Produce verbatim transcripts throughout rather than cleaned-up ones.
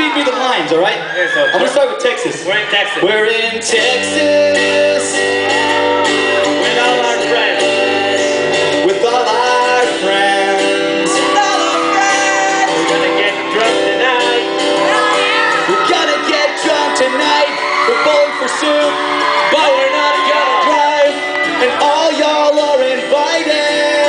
read me the lines, all right? Okay, so I'm gonna start with Texas. We're in Texas. We're in Texas With all our friends. with all our friends. All our friends. We're gonna get drunk tonight. We're gonna get drunk tonight. We're bowling for soup, but we're not gonna drive. And all y'all are invited.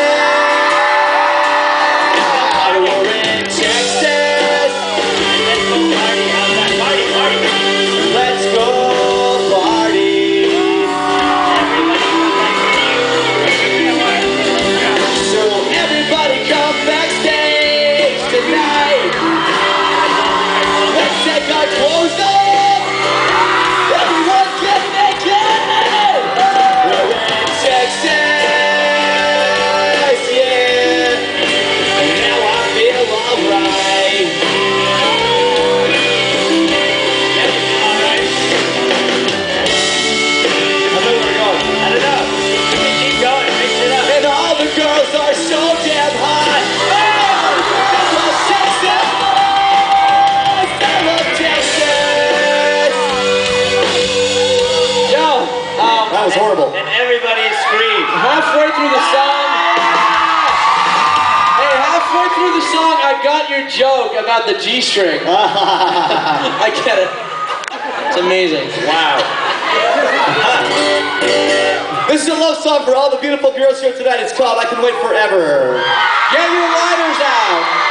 We're in Texas. Let's go party outside. Party, party. Let's go party. So everybody come backstage tonight. Let's take our clothes off. Everyone get naked. We're in Texas, yeah. And now I feel alright. Alright. I know where we're going. I don't know. Keep going. Mix it up. And all the girls are so damn hot. Oh, I love Texas. I love Texas. Yo, um, that was horrible. And everybody screamed. Halfway through the song, hey, halfway through the song, I got your joke about the G-string. I get it. It's amazing. Wow. This is a love song for all the beautiful girls here tonight. It's called I Can Wait Forever. Get your lighters out.